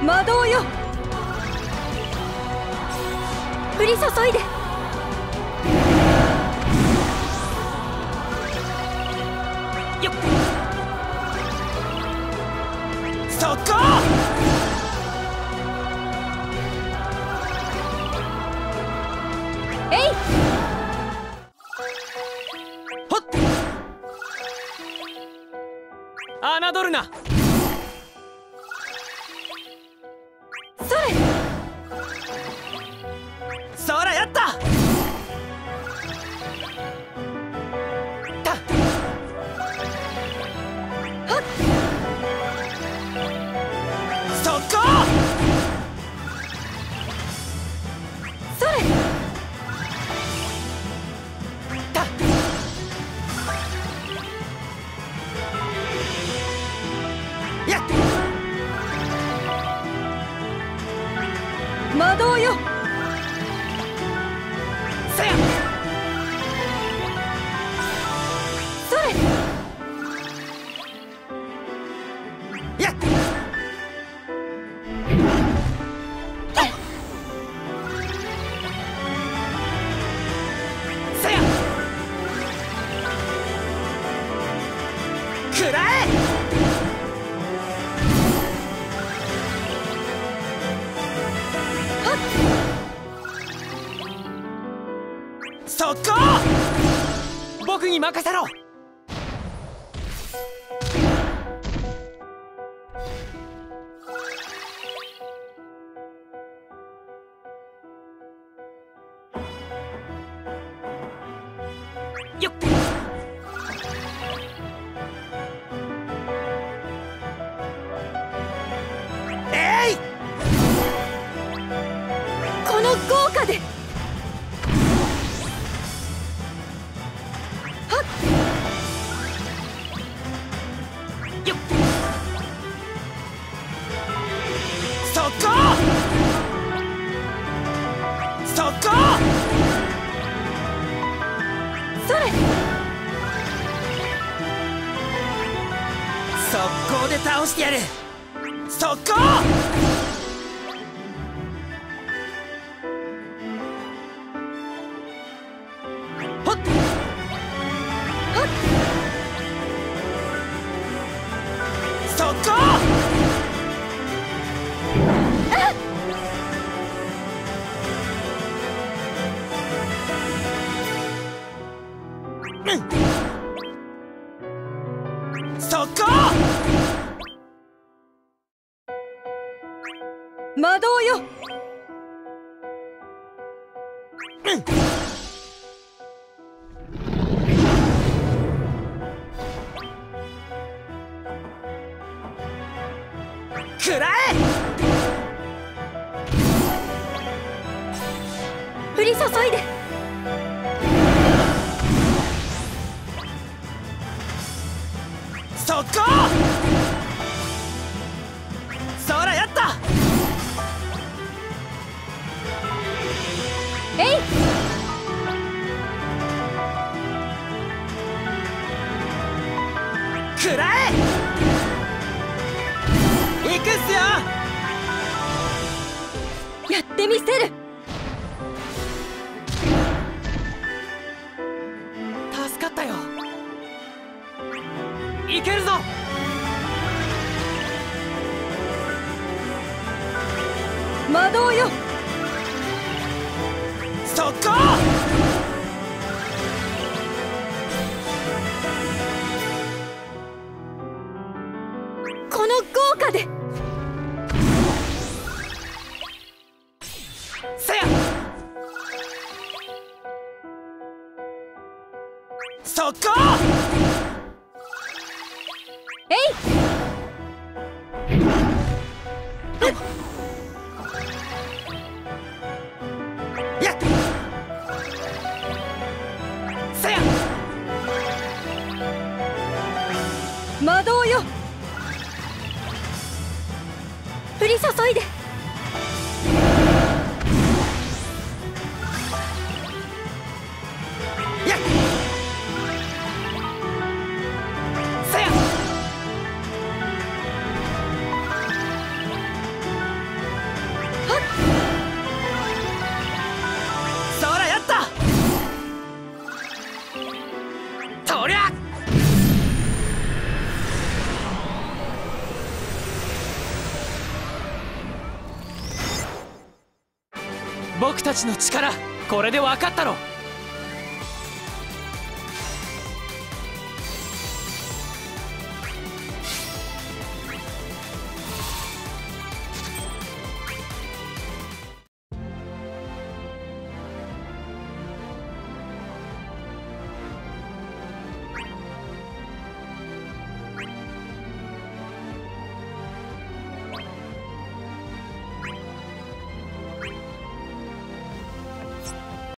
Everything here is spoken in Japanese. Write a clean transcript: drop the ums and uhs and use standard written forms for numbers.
魔導よ、降り注いで。 よっ、そこ。 えい、 ほっ、侮るな。 それ、 そらやった。たはっ、 そこ。 それ、 たやっ、 魔導よ、 せや。 それ、 やっ、せや。くらえ。 はっ、 そこ。僕に任せろ。よっ、えい。 この豪華で。はっ、 よっ、そこ。そこ。 それ、 速攻で倒してやる。そこ。ほっ、 はっ、 そこ。うん、そこ。 魔導よ、 うん、くらえ。 降り注いで。 そこ。そらやった。 えい、 くらえ。行くっすよ。 やってみせる。 助かったよ。いけるぞ。 魔導よ、 そこ。 この豪華で。 せや。そこ。 えい、 やっ、せや。 魔導よ、降り注いで。 やっ、せや。 僕たちの力これで分かったろ。